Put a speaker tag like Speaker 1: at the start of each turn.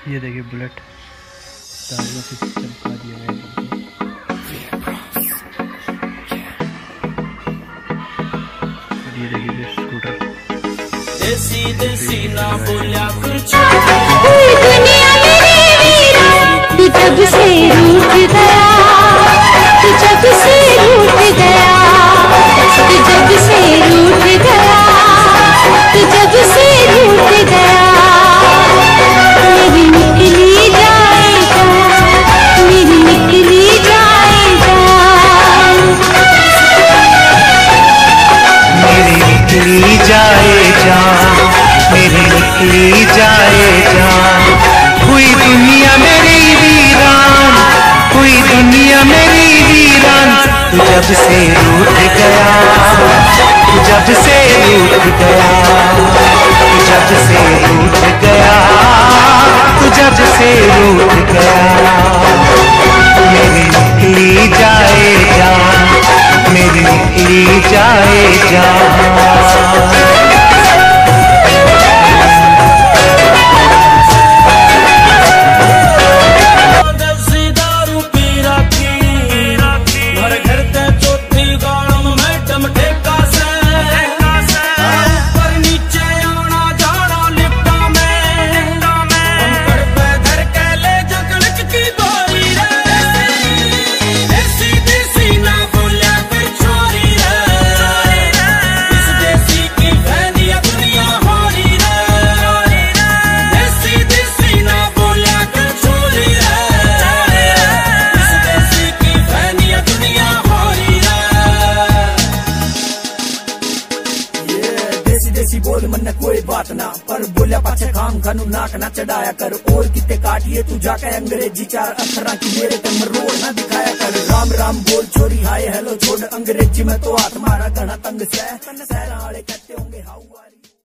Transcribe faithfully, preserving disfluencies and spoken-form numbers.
Speaker 1: ये देखिए बुलेट तारों से चमका दिया गया है। ये देखिए ये स्कूटर
Speaker 2: देसी देसी ना बोलिया कुछ
Speaker 3: दुनिया मेरी वीरा तू जब से रूठ गया तू जब से रूठ गया तू जब से रूठ गया तू जब से रूठ गया मेरी निकली जाएगा मेरी निकली जाएगा
Speaker 4: मेरी निकली जाएगा मेरी निकली जाएगा हुई दुनिया मेरी वीरान हुई दुनिया मेरी वीरान तू जब से रूठ गया तू जब से रूठ गया तू जब से रूठ गया तू जब से रूठ गया मेरी निकली जाएगा मेरी निकली जाएगा
Speaker 2: देसी बोल मन कोई बात ना पर बोलिया पाछे काम खानू नाक ना चढ़ाया कर और किते काटिए तू जाके अंग्रेजी चार अक्षरा की मेरे ते मरोड़ ना दिखाया कर राम राम बोल छोरी हाय हेलो छोड़ अंग्रेजी में तो हाथ मारा घना तंग से सहरा वाले कहते होंगे हाउ आर